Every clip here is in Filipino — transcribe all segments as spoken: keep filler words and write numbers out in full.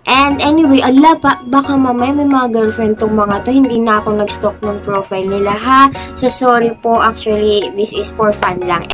And anyway, ala, pa, baka mamaya may mga girlfriend tong mga to. Hindi na ako nag-stalk ng profile nila, ha? So, sorry po. Actually, this is for fun lang.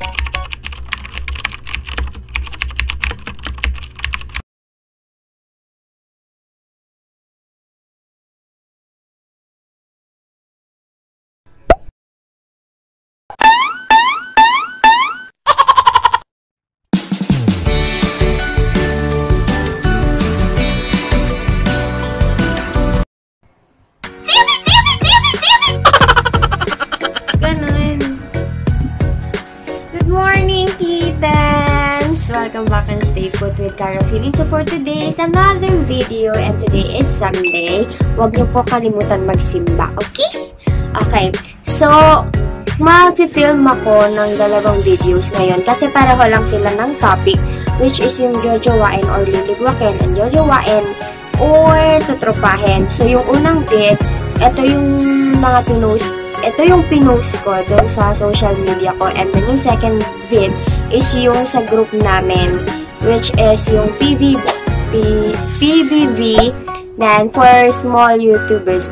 Welcome back and stay put with Cara Feeling. So for today is another video and today is Sunday. Huwag niyo po kalimutan magsimba, okay? Okay, so mag-film ako ng dalawang videos ngayon kasi pareho lang sila ng topic, which is yung jojowain or liligwakin and jojowain or tutropahin. So yung unang bit, ito yung mga pinost ito yung pinost ko dun sa social media ko, and then yung second vid is yung sa group namin, which is yung P B B then for small YouTubers.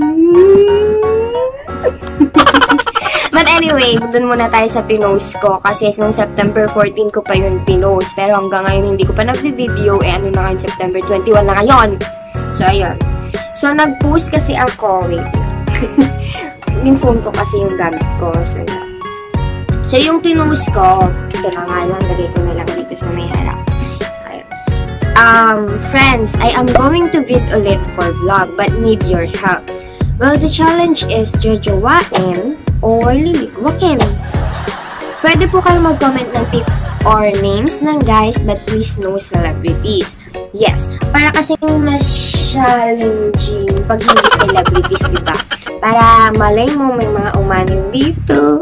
But anyway, dun muna tayo sa pinost ko kasi nung September fourteen ko pa yun pinost, pero hanggang ngayon hindi ko pa nag-video. Eh ano na ngayon, September twenty-one na ngayon. So ayun, so nag-post kasi ako, wait yung phone ko kasi yung gamit ko. So, yeah. So yung pinost ko, ito na nga lang, lagay ko na lang dito sa may harap. So, um, friends, I am going to vid ulit for vlog, but need your help. Well, the challenge is jojowain or liligwakin. Pwede po kayo mag-comment ng pic or names ng guys, but please no celebrities. Yes, para kasing mas challenging pag hindi celebrities, diba? Para malay mo may mga umanin dito.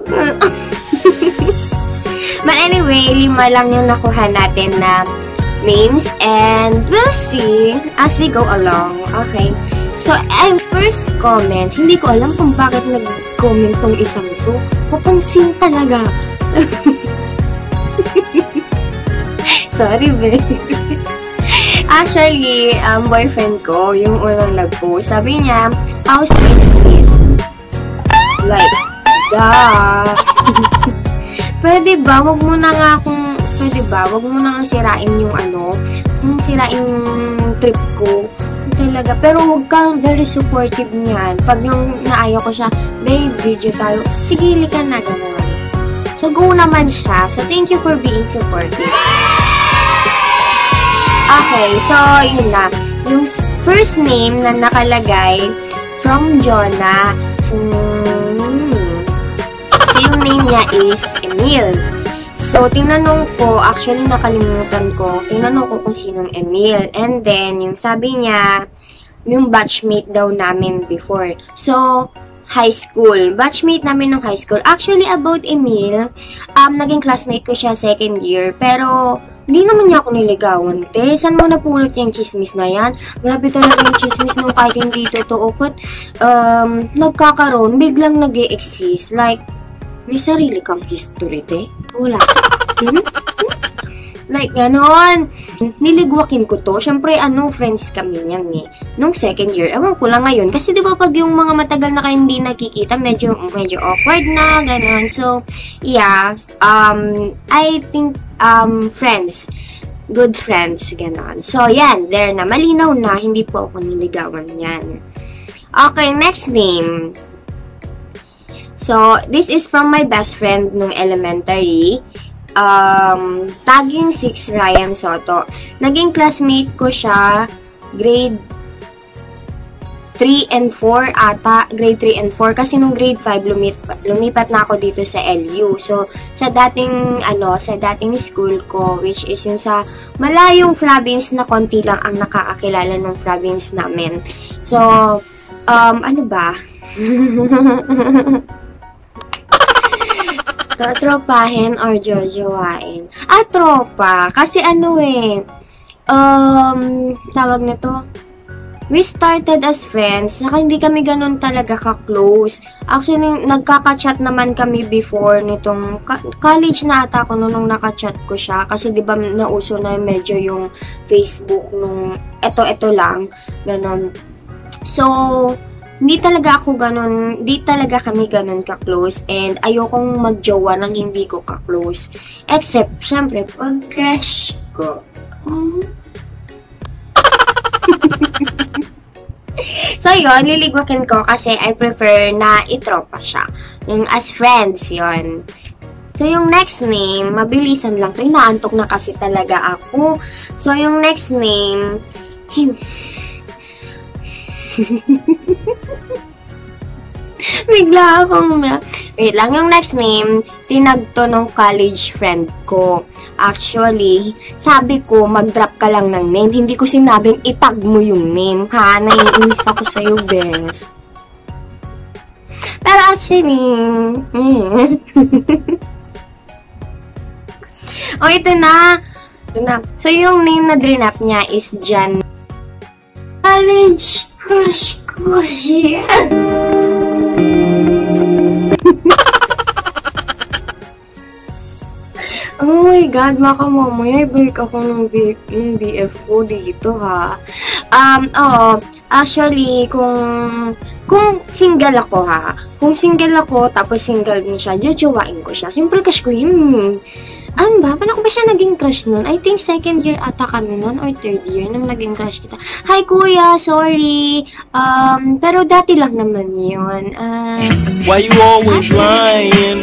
But anyway, lima lang yung nakuha natin na names and we'll see as we go along. Okay. So, ang first comment, hindi ko alam kung bakit nag-comment tong isang to. Papansin talaga. Sorry, babe. Actually, um, boyfriend ko, yung unang nag-post, sabi niya, how's this, please? Like, duh. Pwede ba? Wag mo na nga kung, pwede ba? Wag mo na nga sirain yung ano, yung sirain yung trip ko. Talaga. Pero wag kang very supportive niyan. Pag yung naayaw ko siya, babe, video tayo. Sige, ka na, gano'n. So, go naman siya. So, thank you for being supportive. Okay, so, yun na. Yung first name na nakalagay from Jonah. So, so yung name niya is Emil. So, tinanong ko, actually nakalimutan ko, tinanong ko kung sinong Emil. And then, yung sabi niya, yung batchmate daw namin before. So, high school. Batchmate namin nung high school. Actually, about Emil, um, naging classmate ko siya second year. Pero, hindi naman niya ako niligawan, te. Saan mo napulot yung chismis na yan? Grabe talaga yung chismis nung kahit hindi totoo. But, um, nagkakaroon, biglang nag-e-exist. Like, may sarili kang history, te. Wala sa akin. Like, ganon. Niligwakin ko to. Siyempre, ano, friends kami niyan eh. Nung second year, ewan ko lang ngayon. Kasi di ba pag yung mga matagal na kayo hindi nakikita, medyo, medyo awkward na, ganon. So, yeah. Um, I think, um, friends. Good friends, ganon. So, yan. There na. Malinaw na. Hindi po ako niligawan yan. Okay, next name. So, this is from my best friend nung elementary. Um, tagging six Ryan Soto. Naging classmate ko siya grade three and four ata. Grade three and four. Kasi nung grade five, lumipat, lumipat na ako dito sa L U. So, sa dating, ano, sa dating school ko, which is yung sa malayong province na konti lang ang nakakakilala ng province namin. So, um, ano ba? Tropahin or jojowain? Ah, tropa. Kasi ano eh, um, tawag na to, we started as friends. Saka hindi kami ganun talaga ka-close. Actually, nagkaka-chat naman kami before nitong college na ata ako nung nakachat ko siya. Kasi di ba nauso na medyo yung Facebook nung eto-eto lang, ganon. So, hindi talaga ako ganun, hindi talaga kami ganun ka-close, and ayokong magjowa nang hindi ko ka-close. Except, syempre, pag crush ko. Hmm. So, yun, liligwakin ko kasi I prefer na itropa siya. Yung as friends, yun. So, yung next name, mabilisan lang. Inaantok na kasi talaga ako. So, yung next name, bigla akong na. Wait lang, yung next name, tinag to nung college friend ko. Actually, sabi ko, mag-drop ka lang ng name. Hindi ko sinabing itag mo yung name, ha? Naiinis ako sa'yo, bes. Pero actually, mm. O, ito na. Ito na. So, yung name na drinap niya is Jan. College crush ko siya. Oh my God, baka mamaya i-break ako ng, B ng B F ko dito, ha. Um, oo. Actually, kung kung single ako, ha. Kung single ako, tapos single din siya, jojowain ko siya. Siyempre, crush ko yun. Ano ba? Paano ko ba siya naging crush nun? I think second year ata kami nun, or third year, nung naging crush kita. Hi, kuya! Sorry! Um, pero dati lang naman yun. Uh, Why you always lying?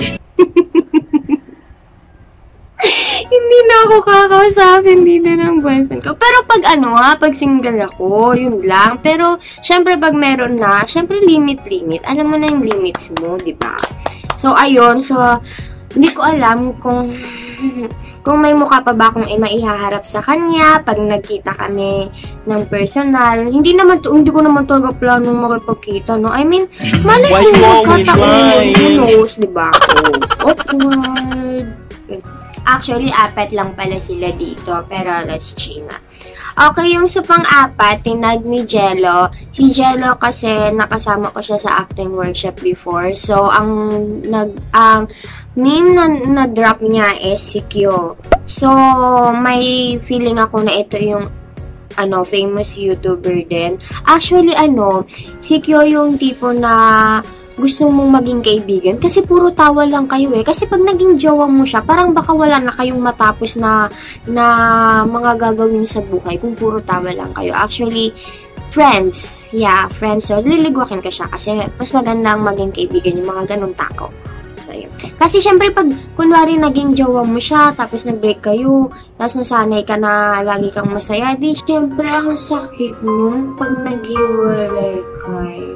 Hindi na ako kakausapin dito ng boyfriend ko. Pero pag ano ha, pag single ako, yun lang. Pero, syempre pag meron na, syempre limit-limit. Alam mo na yung limits mo, di ba? So, ayun. So, hindi ko alam kung kung may mukha pa ba akong maihaharap sa kanya pag nagkita kami ng personal. Hindi naman to, hindi ko naman talaga planong makipagkita, no? I mean, mali ko magkataon, who knows, di ba? Oh, awkward. Actually, apat lang pala sila dito, pero let's see na. Okay, yung sa pang-apat, tinag ni Jello. Si Jello kasi nakasama ko siya sa acting workshop before. So, ang nag ang name na, na drop niya is si Kyo. So, may feeling ako na ito yung ano, famous YouTuber din. Actually, ano, si Kyo yung tipo na gusto mong maging kaibigan kasi puro tawa lang kayo eh. Kasi pag naging jowa mo siya, parang baka wala na kayong matapos na na mga gagawin sa buhay kung puro tawa lang kayo. Actually, friends. Yeah, friends. So, liligwakin ka siya kasi mas magandang maging kaibigan yung mga ganong tao. So, yun. Kasi, syempre, pag kunwari naging jowa mo siya, tapos nag-break kayo, tapos nasanay ka na lagi kang masaya, di, syempre, ang sakit nun pag nag-iwalay kayo.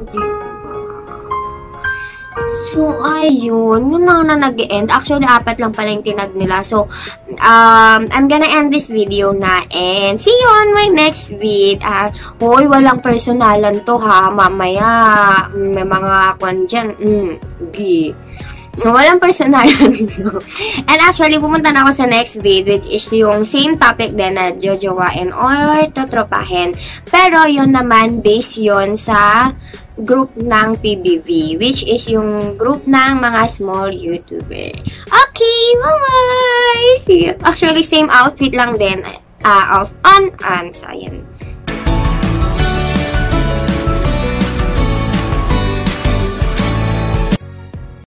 So, ayun. Yun na na nag-end. Actually, apat lang pala yung tinag nila. So, um, I'm gonna end this video na. And, see you on my next vid. Uh, Hoy, walang personalan to ha. Mamaya, may mga kwan dyan. Mm, gi. Walang personalan. And actually, pumunta na ako sa next vid, which is yung same topic din na jojowain or totropahin. Pero, yun naman, based yun sa group ng P B V, which is yung group ng mga small YouTuber. Okay, bye-bye! See you. Actually, same outfit lang din. Uh, off, on, on. So, ayan.